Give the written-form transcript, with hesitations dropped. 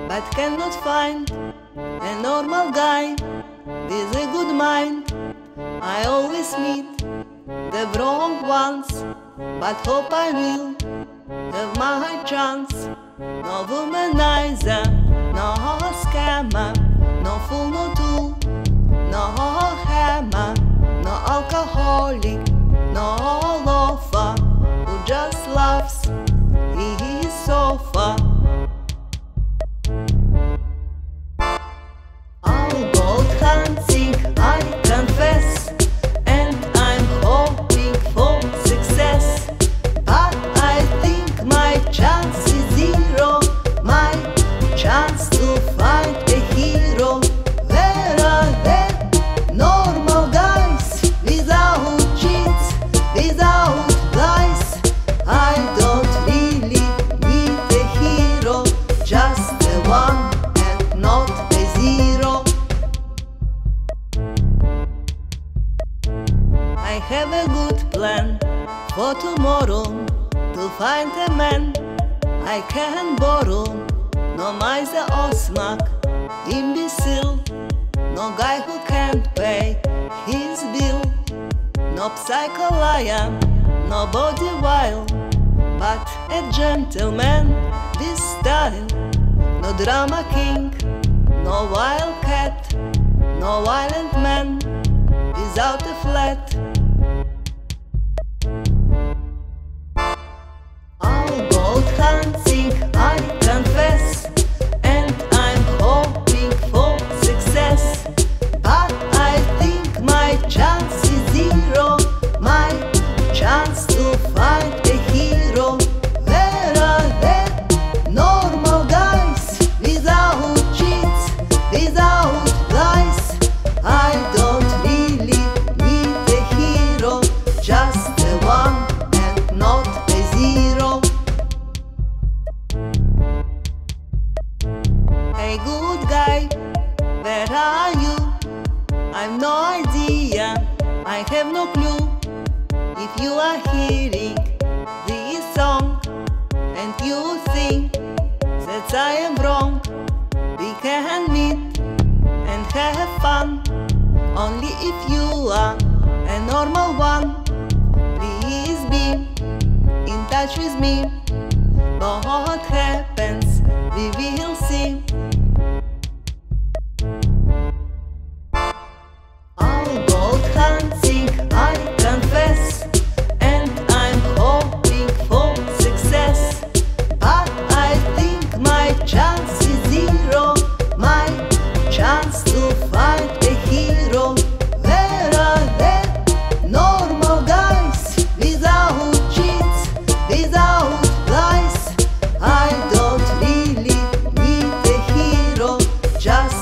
but cannot find a normal guy with a good mind. I always meet the wrong ones, but hope I will have my chance. No womanizer, no scammer, no fool, no tool, no hammer, no alcoholic, no loafer who just loves his sofa. I'll go hunting, I confess, and I'm hoping for success, but I think my chance is zero, my chance to find a hero. Where are the normal guys without cheats, without lies? I don't really need a hero, just a one and not a zero. I have a good plan for tomorrow, to find a man I can borrow. No miser or smug, imbecile, no guy who can't pay his bill, no psycho liar, nobody wild, but a gentleman with style. No drama king, no wild cat, no violent man without a flat. I'll go hunting, I confess, and I'm hoping for success, but I think my chance is zero, my chance to find a hero. Where are the normal guys without cheats, without lies? I don't really need a hero, just a one and not a zero. Hey good guy, where are you? I've no idea, I have no clue. If you are hearing this song and you think that I am wrong, we can meet and have fun. Only if you are a normal one, please be in touch with me. But what happens, we will see. I'll go hunting, I confess, and I'm hoping for success, but I think my chance is zero, my chance to find a hero. Where are the normal guys without cheats, without lies? I don't really need a hero, just